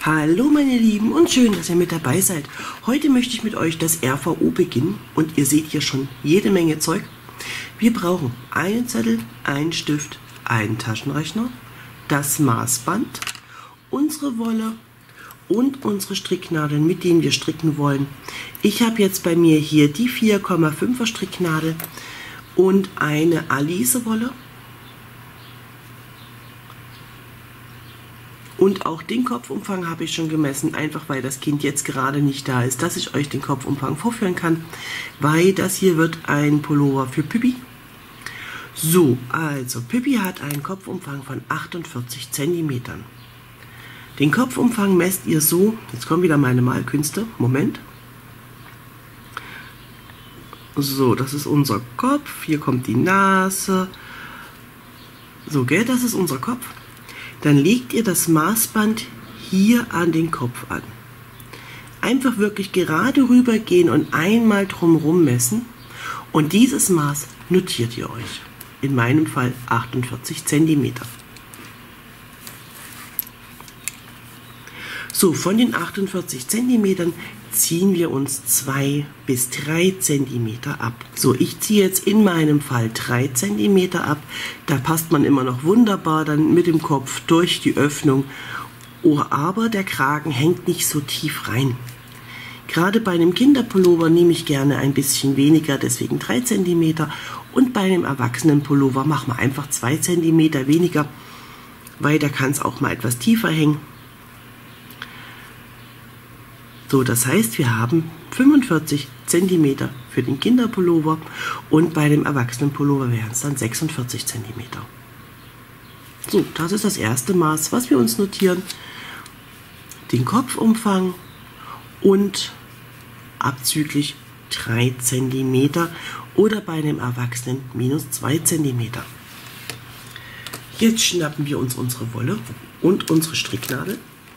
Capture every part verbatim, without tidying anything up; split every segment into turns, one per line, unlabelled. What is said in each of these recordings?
Hallo meine Lieben und schön, dass ihr mit dabei seid. Heute möchte ich mit euch das R V O beginnen und ihr seht hier schon jede Menge Zeug. Wir brauchen einen Zettel, einen Stift, einen Taschenrechner, das Maßband, unsere Wolle und unsere Stricknadeln, mit denen wir stricken wollen. Ich habe jetzt bei mir hier die vier Komma fünfer Stricknadel und eine Alice Wolle. Und auch den Kopfumfang habe ich schon gemessen, einfach weil das Kind jetzt gerade nicht da ist, dass ich euch den Kopfumfang vorführen kann, weil das hier wird ein Pullover für Pippi. So, also Pippi hat einen Kopfumfang von achtundvierzig Zentimetern. Den Kopfumfang messt ihr so, jetzt kommen wieder meine Malkünste, Moment. So, das ist unser Kopf, hier kommt die Nase. So, gell, das ist unser Kopf. Dann legt ihr das Maßband hier an den Kopf an. Einfach wirklich gerade rüber gehen und einmal drumherum messen. Und dieses Maß notiert ihr euch. In meinem Fall achtundvierzig Zentimeter. So, von den achtundvierzig Zentimetern ziehen wir uns zwei bis drei Zentimeter ab. So, ich ziehe jetzt in meinem Fall drei Zentimeter ab. Da passt man immer noch wunderbar dann mit dem Kopf durch die Öffnung. Oh, aber der Kragen hängt nicht so tief rein. Gerade bei einem Kinderpullover nehme ich gerne ein bisschen weniger, deswegen drei Zentimeter. Und bei einem Erwachsenenpullover machen wir einfach zwei Zentimeter weniger, weil da kann es auch mal etwas tiefer hängen. So, das heißt, wir haben fünfundvierzig Zentimeter für den Kinderpullover und bei dem Erwachsenenpullover wären es dann sechsundvierzig Zentimeter. So, das ist das erste Maß, was wir uns notieren. Den Kopfumfang und abzüglich drei Zentimeter oder bei einem Erwachsenen minus zwei Zentimeter. Jetzt schnappen wir uns unsere Wolle und unsere Stricknadel.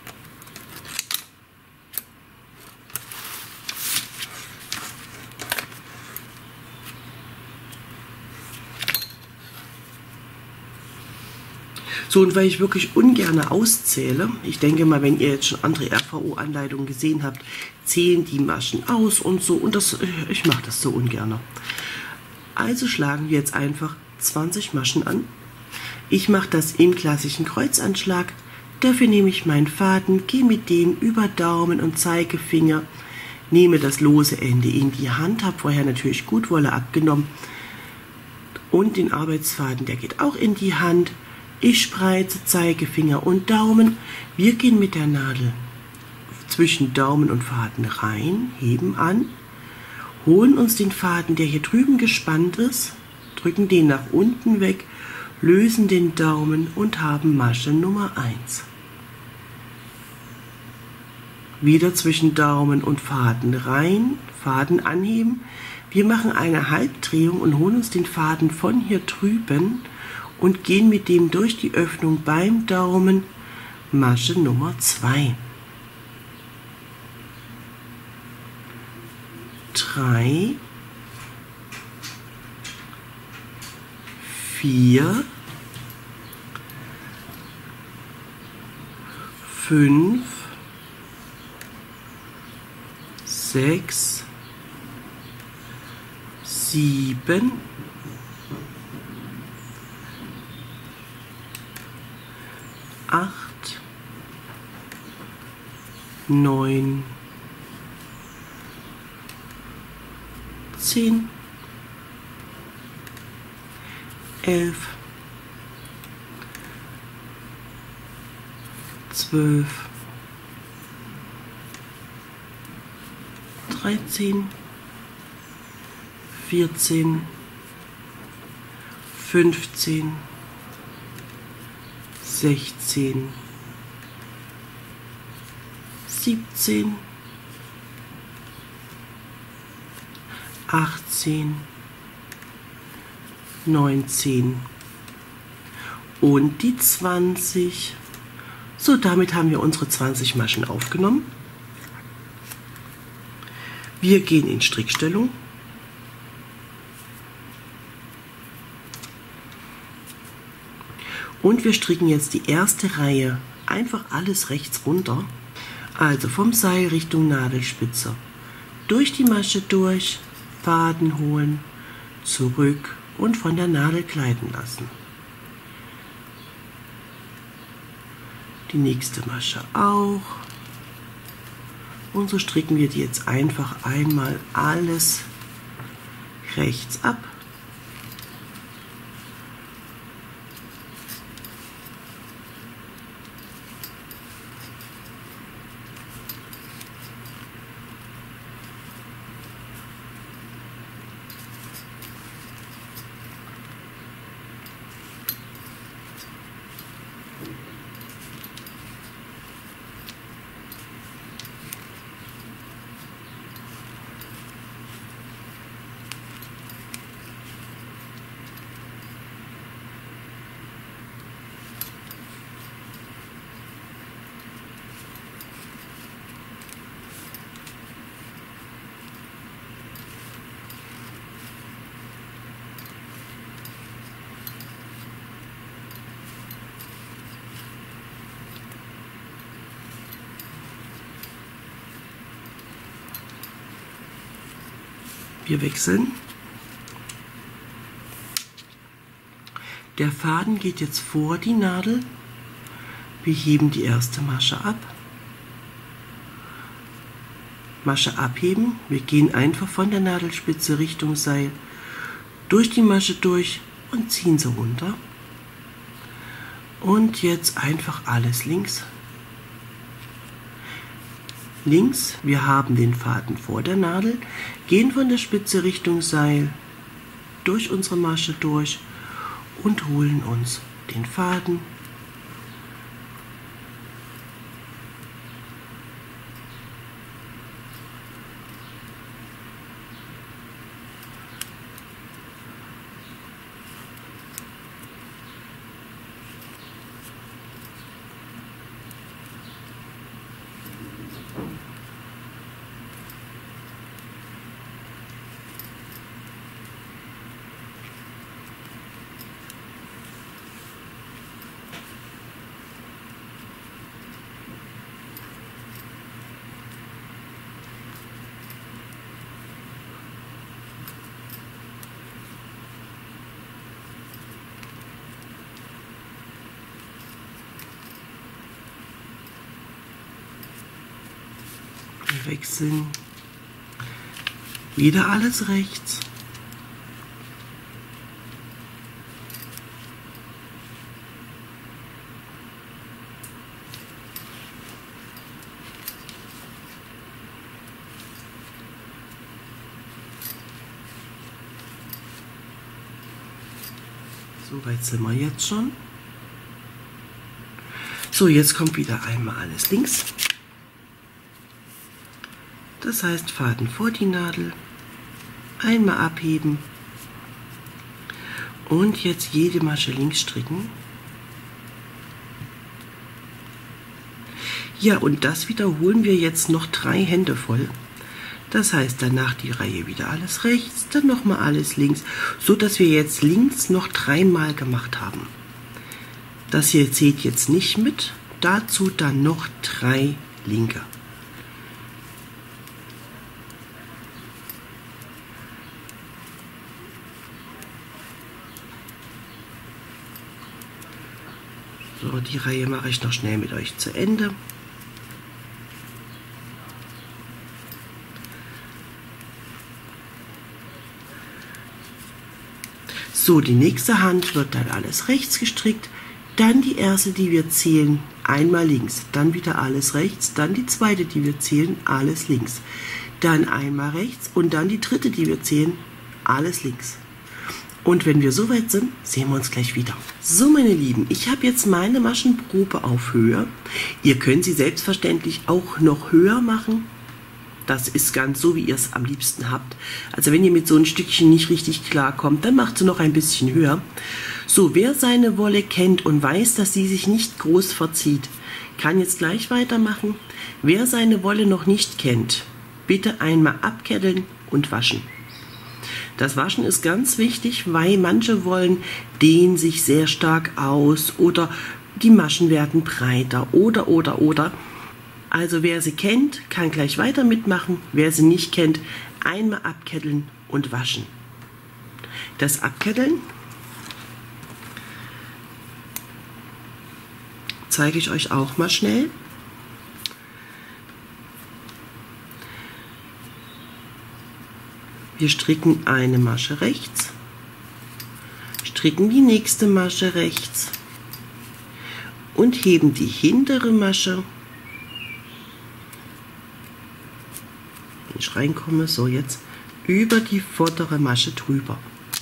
So, und weil ich wirklich ungern auszähle, ich denke mal, wenn ihr jetzt schon andere R V O-Anleitungen gesehen habt, zählen die Maschen aus und so, und das, ich mache das so ungern. Also schlagen wir jetzt einfach zwanzig Maschen an. Ich mache das im klassischen Kreuzanschlag. Dafür nehme ich meinen Faden, gehe mit dem über Daumen und Zeigefinger, nehme das lose Ende in die Hand, habe vorher natürlich gut Wolle abgenommen und den Arbeitsfaden, der geht auch in die Hand. Ich spreize Zeigefinger und Daumen. Wir gehen mit der Nadel zwischen Daumen und Faden rein, heben an, holen uns den Faden, der hier drüben gespannt ist, drücken den nach unten weg, lösen den Daumen und haben Masche Nummer eins. Wieder zwischen Daumen und Faden rein, Faden anheben. Wir machen eine Halbdrehung und holen uns den Faden von hier drüben und gehen mit dem durch die Öffnung beim Daumen, Masche Nummer zwei. drei, vier, fünf, sechs, sieben, acht, neun, zehn, elf, zwölf, dreizehn, vierzehn, fünfzehn, sechzehn, siebzehn, achtzehn, neunzehn und die zwanzig. So, damit haben wir unsere zwanzig Maschen aufgenommen. Wir gehen in Strickstellung. Und wir stricken jetzt die erste Reihe einfach alles rechts runter. Also vom Seil Richtung Nadelspitze. Durch die Masche durch, Faden holen, zurück und von der Nadel gleiten lassen. Die nächste Masche auch. Und so stricken wir die jetzt einfach einmal alles rechts ab. Wir wechseln. Der Faden geht jetzt vor die Nadel. Wir heben die erste Masche ab. Masche abheben. Wir gehen einfach von der Nadelspitze Richtung Seil durch die Masche durch und ziehen sie runter. Und jetzt einfach alles links. Links, wir haben den Faden vor der Nadel, gehen von der Spitze Richtung Seil durch unsere Masche durch und holen uns den Faden. Wechseln, wieder alles rechts, so weit sind wir jetzt schon. So, jetzt kommt wieder einmal alles links. Das heißt, Faden vor die Nadel, einmal abheben und jetzt jede Masche links stricken. Ja, und das wiederholen wir jetzt noch drei Hände voll. Das heißt, danach die Reihe wieder alles rechts, dann nochmal alles links, so dass wir jetzt links noch dreimal gemacht haben. Das hier zählt jetzt nicht mit, dazu dann noch drei linke. So, die Reihe mache ich noch schnell mit euch zu Ende. So, die nächste Hand wird dann alles rechts gestrickt, dann die erste, die wir zählen, einmal links, dann wieder alles rechts, dann die zweite, die wir zählen, alles links, dann einmal rechts und dann die dritte, die wir zählen, alles links. Und wenn wir soweit sind, sehen wir uns gleich wieder. So, meine Lieben, ich habe jetzt meine Maschenprobe auf Höhe. Ihr könnt sie selbstverständlich auch noch höher machen. Das ist ganz so, wie ihr es am liebsten habt. Also wenn ihr mit so ein Stückchen nicht richtig klarkommt, dann macht sie noch ein bisschen höher. So, wer seine Wolle kennt und weiß, dass sie sich nicht groß verzieht, kann jetzt gleich weitermachen. Wer seine Wolle noch nicht kennt, bitte einmal abketteln und waschen. Das Waschen ist ganz wichtig, weil manche Wollen dehnen sich sehr stark aus oder die Maschen werden breiter oder, oder, oder. Also wer sie kennt, kann gleich weiter mitmachen. Wer sie nicht kennt, einmal abketteln und waschen. Das Abketteln zeige ich euch auch mal schnell. Wir stricken eine Masche rechts, stricken die nächste Masche rechts und heben die hintere Masche, wenn ich reinkomme, so jetzt, über die vordere Masche drüber.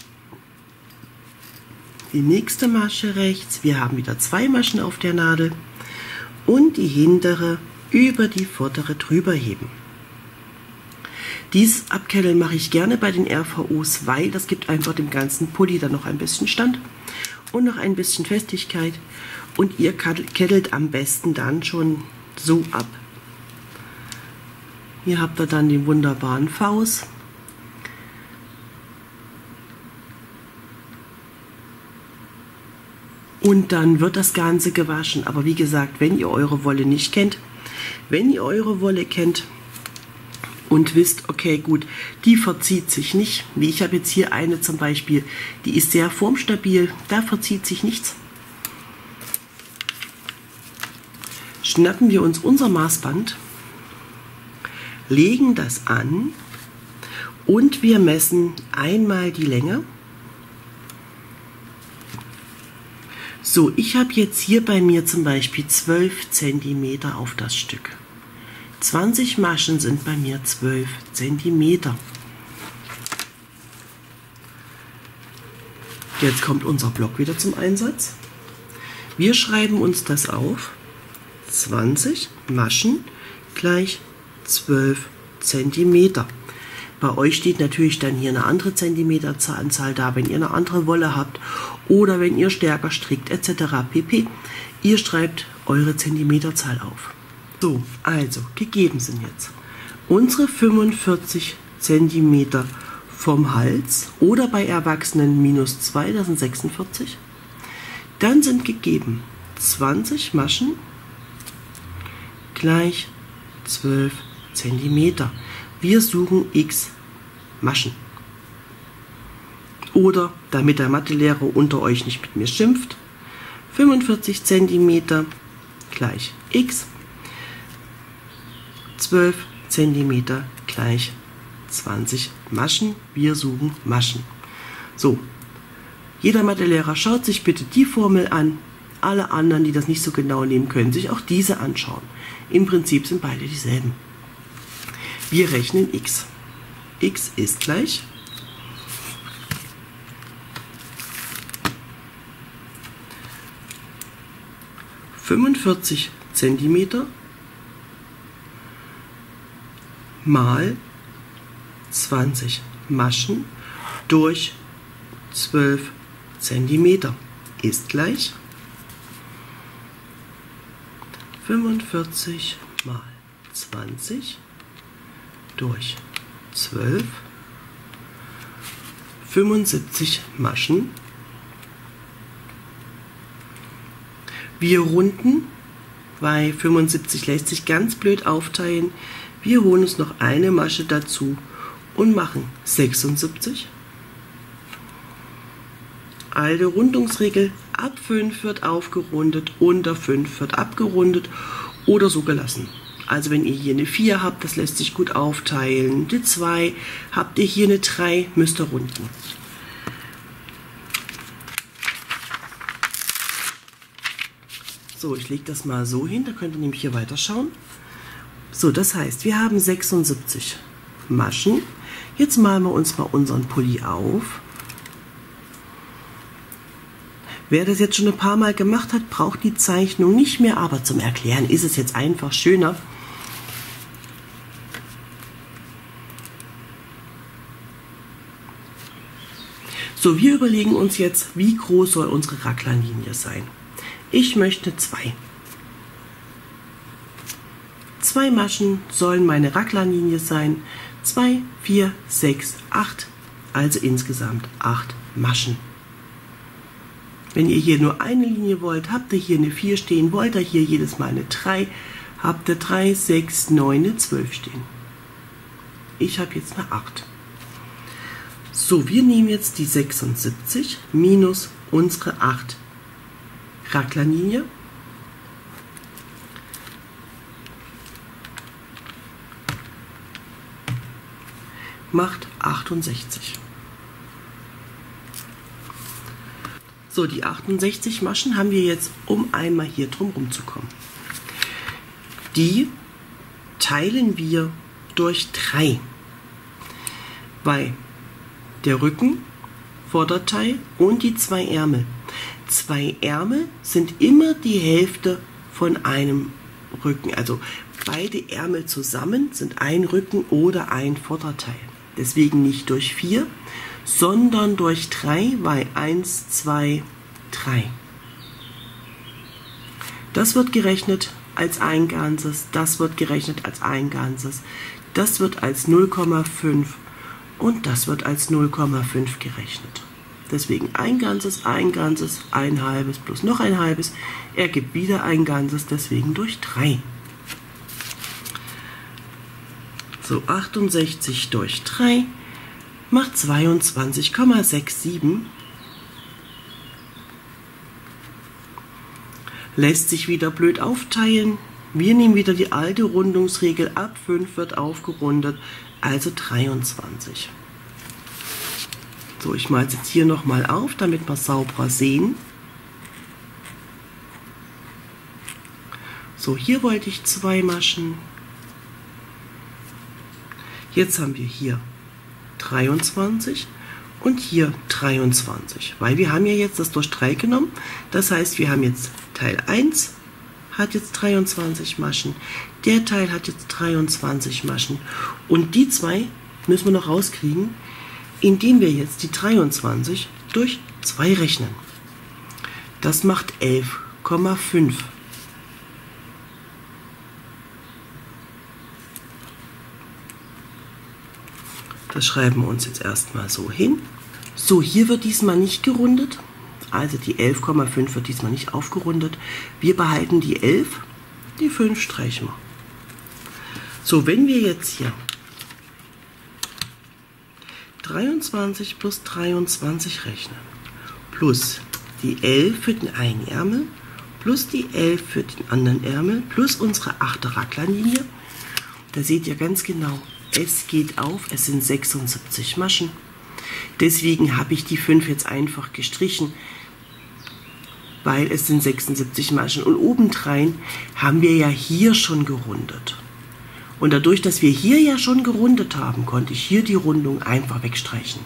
Die nächste Masche rechts, wir haben wieder zwei Maschen auf der Nadel und die hintere über die vordere drüber heben. Dieses Abketteln mache ich gerne bei den R V Os, weil das gibt einfach dem ganzen Pulli dann noch ein bisschen Stand und noch ein bisschen Festigkeit und ihr kettelt am besten dann schon so ab. Hier habt ihr dann den wunderbaren Vs. Und dann wird das Ganze gewaschen. Aber wie gesagt, wenn ihr eure Wolle nicht kennt, wenn ihr eure Wolle kennt und wisst, okay, gut, die verzieht sich nicht. Wie ich habe jetzt hier eine zum Beispiel, die ist sehr formstabil, da verzieht sich nichts. Schnappen wir uns unser Maßband, legen das an und wir messen einmal die Länge. So, ich habe jetzt hier bei mir zum Beispiel zwölf Zentimeter auf das Stück. zwanzig Maschen sind bei mir zwölf Zentimeter. Jetzt kommt unser Block wieder zum Einsatz. Wir schreiben uns das auf. zwanzig Maschen gleich zwölf Zentimeter. Bei euch steht natürlich dann hier eine andere Zentimeteranzahl da, wenn ihr eine andere Wolle habt oder wenn ihr stärker strickt et cetera pp. Ihr schreibt eure Zentimeterzahl auf. So, also gegeben sind jetzt unsere fünfundvierzig Zentimeter vom Hals oder bei Erwachsenen minus zwei, das sind sechsundvierzig. Dann sind gegeben zwanzig Maschen gleich zwölf Zentimeter. Wir suchen x Maschen. Oder, damit der Mathelehrer unter euch nicht mit mir schimpft, fünfundvierzig Zentimeter gleich x, zwölf Zentimeter gleich zwanzig Maschen. Wir suchen Maschen. So, jeder Mathelehrer schaut sich bitte die Formel an. Alle anderen, die das nicht so genau nehmen, können sich auch diese anschauen. Im Prinzip sind beide dieselben. Wir rechnen x. X ist gleich fünfundvierzig Zentimeter mal zwanzig Maschen durch zwölf Zentimeter ist gleich fünfundvierzig mal zwanzig durch zwölf, fünfundsiebzig Maschen. Wir runden, weil fünfundsiebzig lässt sich ganz blöd aufteilen. Wir holen uns noch eine Masche dazu und machen sechsundsiebzig. Alte Rundungsregel, ab fünf wird aufgerundet, unter fünf wird abgerundet oder so gelassen. Also wenn ihr hier eine vier habt, das lässt sich gut aufteilen. Die zwei, habt ihr hier eine drei, müsst ihr runden. So, ich lege das mal so hin, da könnt ihr nämlich hier weiterschauen. So, das heißt, wir haben sechsundsiebzig Maschen. Jetzt malen wir uns mal unseren Pulli auf. Wer das jetzt schon ein paar Mal gemacht hat, braucht die Zeichnung nicht mehr, aber zum Erklären ist es jetzt einfach schöner. So, wir überlegen uns jetzt, wie groß soll unsere Raglanlinie sein. Ich möchte zwei. Zwei Maschen sollen meine Raglanlinie sein. zwei, vier, sechs, acht, also insgesamt acht Maschen. Wenn ihr hier nur eine Linie wollt, habt ihr hier eine vier stehen, wollt ihr hier jedes Mal eine drei, habt ihr drei, sechs, neun, zwölf stehen. Ich habe jetzt eine acht. So, wir nehmen jetzt die sechsundsiebzig minus unsere acht Raglanlinie. Macht achtundsechzig. So, die achtundsechzig Maschen haben wir jetzt, um einmal hier drum rumzukommen. Die teilen wir durch drei, weil der Rücken, Vorderteil und die zwei Ärmel. Zwei Ärmel sind immer die Hälfte von einem Rücken. Also beide Ärmel zusammen sind ein Rücken oder ein Vorderteil. Deswegen nicht durch vier, sondern durch drei, weil eins, zwei, drei. Das wird gerechnet als ein Ganzes, das wird gerechnet als ein Ganzes, das wird als null Komma fünf und das wird als null Komma fünf gerechnet. Deswegen ein Ganzes, ein Ganzes, ein halbes plus noch ein halbes ergibt wieder ein Ganzes, deswegen durch drei. So, achtundsechzig durch drei macht zweiundzwanzig Komma siebenundsechzig. Lässt sich wieder blöd aufteilen. Wir nehmen wieder die alte Rundungsregel, ab fünf wird aufgerundet, also dreiundzwanzig. So, ich male es jetzt hier nochmal auf, damit wir sauberer sehen. So, hier wollte ich zwei Maschen. Jetzt haben wir hier dreiundzwanzig und hier dreiundzwanzig, weil wir haben ja jetzt das durch drei genommen. Das heißt, wir haben jetzt Teil eins hat jetzt dreiundzwanzig Maschen, der Teil hat jetzt dreiundzwanzig Maschen und die zwei müssen wir noch rauskriegen, indem wir jetzt die dreiundzwanzig durch zwei rechnen. Das macht elf Komma fünf. Das schreiben wir uns jetzt erstmal so hin. So, hier wird diesmal nicht gerundet. Also die elf Komma fünf wird diesmal nicht aufgerundet. Wir behalten die elf, die fünf streichen wir. So, wenn wir jetzt hier dreiundzwanzig plus dreiundzwanzig rechnen, plus die elf für den einen Ärmel, plus die elf für den anderen Ärmel, plus unsere achte Raglanlinie, da seht ihr ganz genau, es geht auf, es sind sechsundsiebzig Maschen. Deswegen habe ich die fünf jetzt einfach gestrichen, weil es sind sechsundsiebzig Maschen. Und obendrein haben wir ja hier schon gerundet. Und dadurch, dass wir hier ja schon gerundet haben, konnte ich hier die Rundung einfach wegstreichen.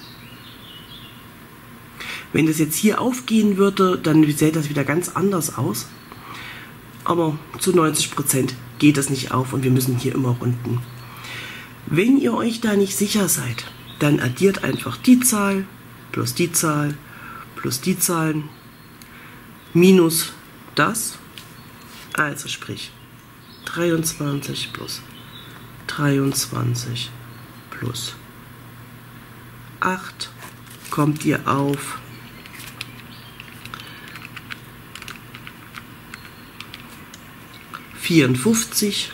Wenn das jetzt hier aufgehen würde, dann sähe das wieder ganz anders aus. Aber zu neunzig Prozent geht das nicht auf und wir müssen hier immer runden. Wenn ihr euch da nicht sicher seid, dann addiert einfach die Zahl plus die Zahl plus die Zahlen minus das. Also sprich dreiundzwanzig plus dreiundzwanzig plus acht kommt ihr auf vierundfünfzig.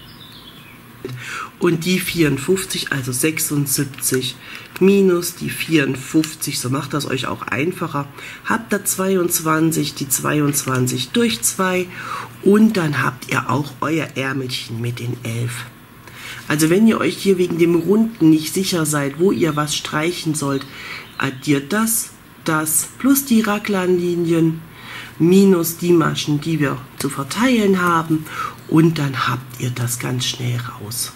Und die vierundfünfzig, also sechsundsiebzig minus die vierundfünfzig, so macht das euch auch einfacher, habt ihr zweiundzwanzig, die zweiundzwanzig durch zwei und dann habt ihr auch euer Ärmelchen mit den elf. Also wenn ihr euch hier wegen dem Runden nicht sicher seid, wo ihr was streichen sollt, addiert das, das plus die Raglanlinien minus die Maschen, die wir zu verteilen haben und dann habt ihr das ganz schnell raus.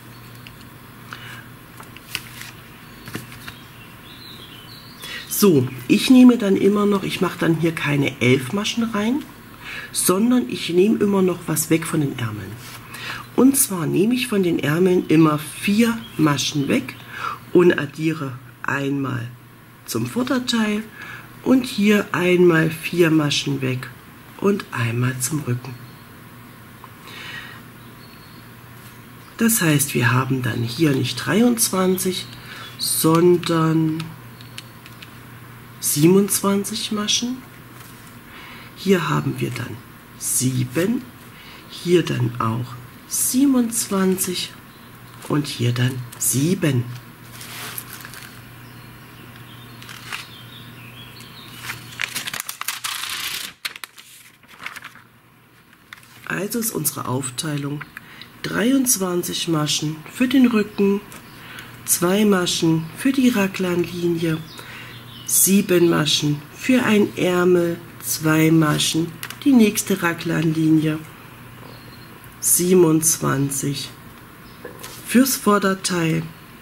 So, ich nehme dann immer noch, ich mache dann hier keine elf Maschen rein, sondern ich nehme immer noch was weg von den Ärmeln. Und zwar nehme ich von den Ärmeln immer vier Maschen weg und addiere einmal zum Vorderteil und hier einmal vier Maschen weg und einmal zum Rücken. Das heißt, wir haben dann hier nicht dreiundzwanzig, sondern siebenundzwanzig Maschen. Hier haben wir dann sieben, hier dann auch siebenundzwanzig und hier dann sieben. Also ist unsere Aufteilung dreiundzwanzig Maschen für den Rücken, zwei Maschen für die Raglanlinie, sieben Maschen für ein Ärmel, zwei Maschen die nächste Raglanlinie, siebenundzwanzig fürs Vorderteil,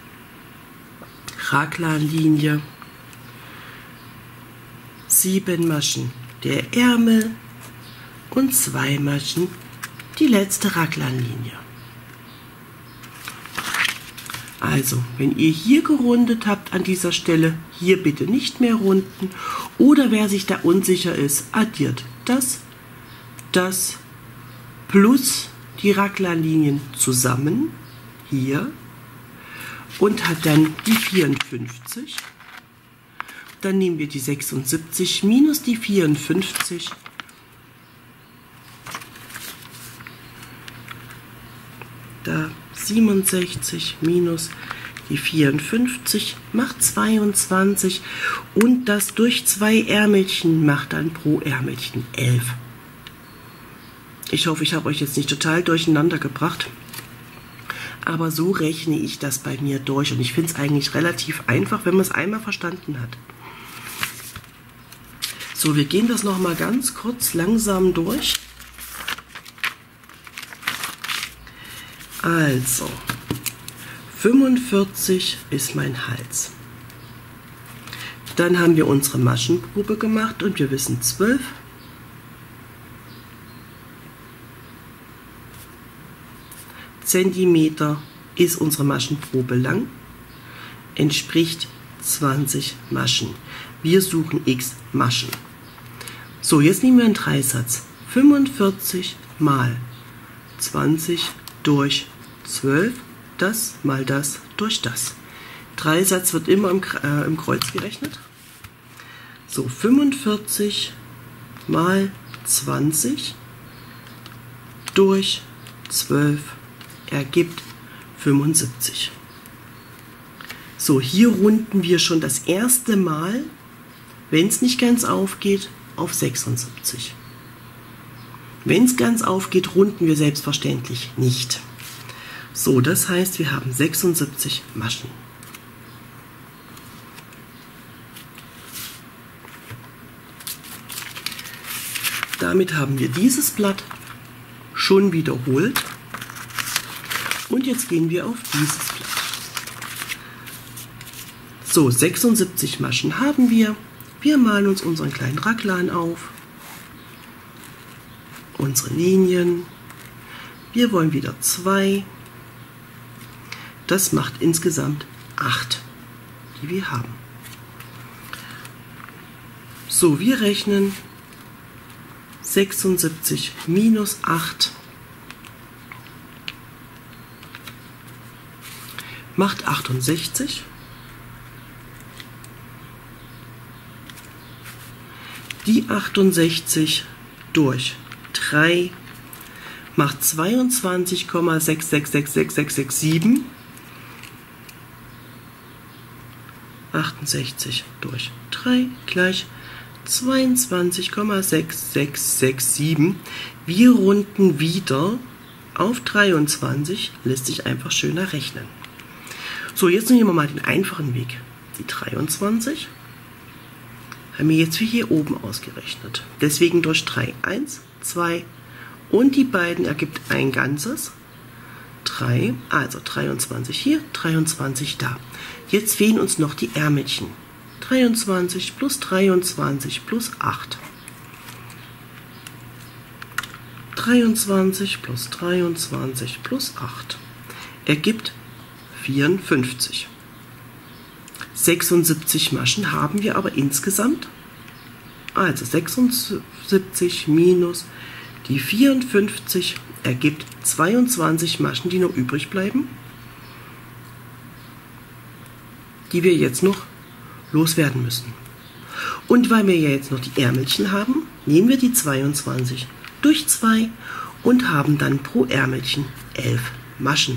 Raglanlinie, sieben Maschen der Ärmel und zwei Maschen die letzte Raglanlinie. Also, wenn ihr hier gerundet habt an dieser Stelle, hier bitte nicht mehr runden. Oder wer sich da unsicher ist, addiert das, das plus die Raglanlinien zusammen, hier, und hat dann die vierundfünfzig. Dann nehmen wir die sechsundsiebzig minus die vierundfünfzig. Da siebenundsechzig minus die vierundfünfzig macht zweiundzwanzig und das durch zwei Ärmelchen macht dann pro Ärmelchen elf. Ich hoffe, ich habe euch jetzt nicht total durcheinander gebracht, aber so rechne ich das bei mir durch und ich finde es eigentlich relativ einfach, wenn man es einmal verstanden hat. So, wir gehen das noch mal ganz kurz langsam durch. Also, fünfundvierzig ist mein Hals. Dann haben wir unsere Maschenprobe gemacht und wir wissen zwölf. Zentimeter ist unsere Maschenprobe lang, entspricht zwanzig Maschen. Wir suchen x Maschen. So, jetzt nehmen wir einen Dreisatz. fünfundvierzig mal zwanzig durch zwölf, das mal das durch das. Dreisatz wird immer im, äh, im Kreuz gerechnet. So, fünfundvierzig mal zwanzig durch zwölf ergibt fünfundsiebzig. So, hier runden wir schon das erste Mal, wenn es nicht ganz aufgeht, auf sechsundsiebzig. Wenn es ganz aufgeht, runden wir selbstverständlich nicht. So, das heißt, wir haben sechsundsiebzig Maschen. Damit haben wir dieses Blatt schon wiederholt. Und jetzt gehen wir auf dieses Blatt. So, sechsundsiebzig Maschen haben wir. Wir malen uns unseren kleinen Raglan auf. Unsere Linien. Wir wollen wieder zwei. Das macht insgesamt acht, die wir haben. So, wir rechnen sechsundsiebzig minus acht macht achtundsechzig. Die achtundsechzig durch drei macht zweiundzwanzig Komma sechs sechs sechs sechs sechs sechs sieben. achtundsechzig durch drei gleich zweiundzwanzig Komma sechs sechs sechs sieben. Wir runden wieder auf dreiundzwanzig, lässt sich einfach schöner rechnen. So, jetzt nehmen wir mal den einfachen Weg. Die dreiundzwanzig haben wir jetzt wie hier oben ausgerechnet. Deswegen durch drei. eins, zwei und die beiden ergibt ein Ganzes. drei, also dreiundzwanzig hier, dreiundzwanzig da. Jetzt fehlen uns noch die Ärmelchen. dreiundzwanzig plus dreiundzwanzig plus acht. dreiundzwanzig plus dreiundzwanzig plus acht ergibt vierundfünfzig. sechsundsiebzig Maschen haben wir aber insgesamt. Also sechsundsiebzig minus die vierundfünfzig ergibt zweiundzwanzig Maschen, die noch übrig bleiben, die wir jetzt noch loswerden müssen. Und weil wir ja jetzt noch die Ärmelchen haben, nehmen wir die zweiundzwanzig durch zwei und haben dann pro Ärmelchen elf Maschen.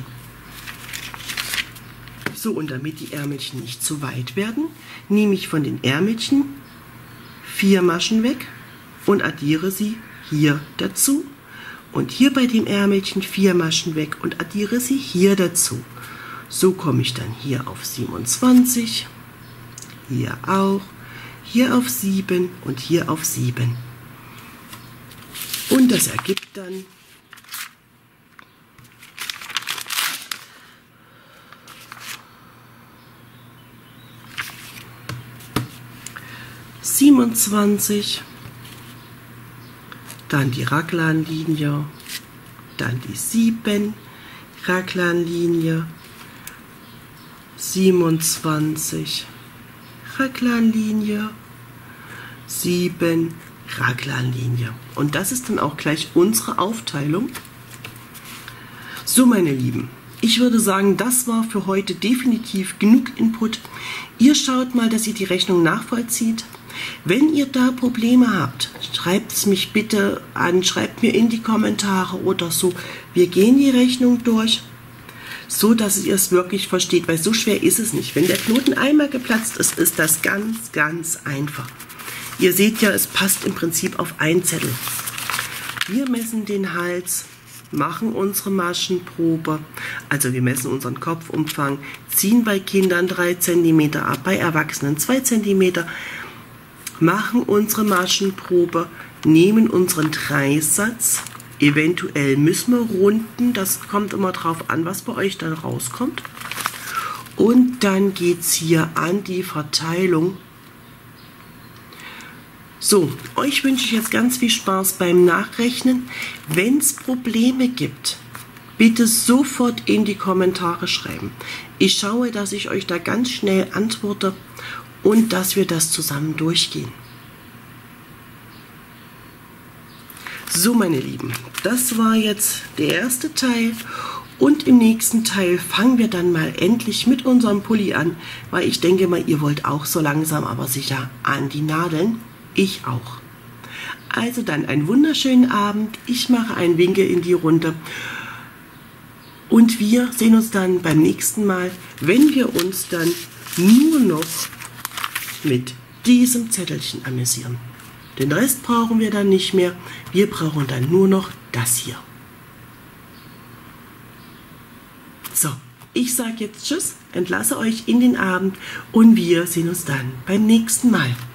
So, und damit die Ärmelchen nicht zu weit werden, nehme ich von den Ärmelchen vier Maschen weg und addiere sie hier dazu. Und hier bei dem Ärmelchen vier Maschen weg und addiere sie hier dazu. So komme ich dann hier auf siebenundzwanzig, hier auch, hier auf sieben und hier auf sieben. Und das ergibt dann siebenundzwanzig, dann die Raglanlinie, dann die sieben, Raglanlinie, siebenundzwanzig, Raglanlinie, sieben, Raglanlinie. Und das ist dann auch gleich unsere Aufteilung. So, meine Lieben, ich würde sagen, das war für heute definitiv genug Input. Ihr schaut mal, dass ihr die Rechnung nachvollzieht. Wenn ihr da Probleme habt, schreibt es mich bitte an, schreibt mir in die Kommentare oder so. Wir gehen die Rechnung durch, so dass ihr es wirklich versteht, weil so schwer ist es nicht. Wenn der Knoten einmal geplatzt ist, ist das ganz, ganz einfach. Ihr seht ja, es passt im Prinzip auf einen Zettel. Wir messen den Hals, machen unsere Maschenprobe, also wir messen unseren Kopfumfang, ziehen bei Kindern drei Zentimeter ab, bei Erwachsenen zwei Zentimeter, machen unsere Maschenprobe, nehmen unseren Dreisatz, eventuell müssen wir runden, das kommt immer drauf an, was bei euch dann rauskommt. Und dann geht es hier an die Verteilung. So, euch wünsche ich jetzt ganz viel Spaß beim Nachrechnen. Wenn es Probleme gibt, bitte sofort in die Kommentare schreiben. Ich schaue, dass ich euch da ganz schnell antworte und dass wir das zusammen durchgehen. So, meine Lieben, das war jetzt der erste Teil und im nächsten Teil fangen wir dann mal endlich mit unserem Pulli an, weil ich denke mal, ihr wollt auch so langsam aber sicher an die Nadeln. Ich auch. Also dann einen wunderschönen Abend. Ich mache einen Winkel in die Runde. Und wir sehen uns dann beim nächsten Mal, wenn wir uns dann nur noch mit diesem Zettelchen amüsieren. Den Rest brauchen wir dann nicht mehr. Wir brauchen dann nur noch das hier. So, ich sage jetzt Tschüss, entlasse euch in den Abend und wir sehen uns dann beim nächsten Mal.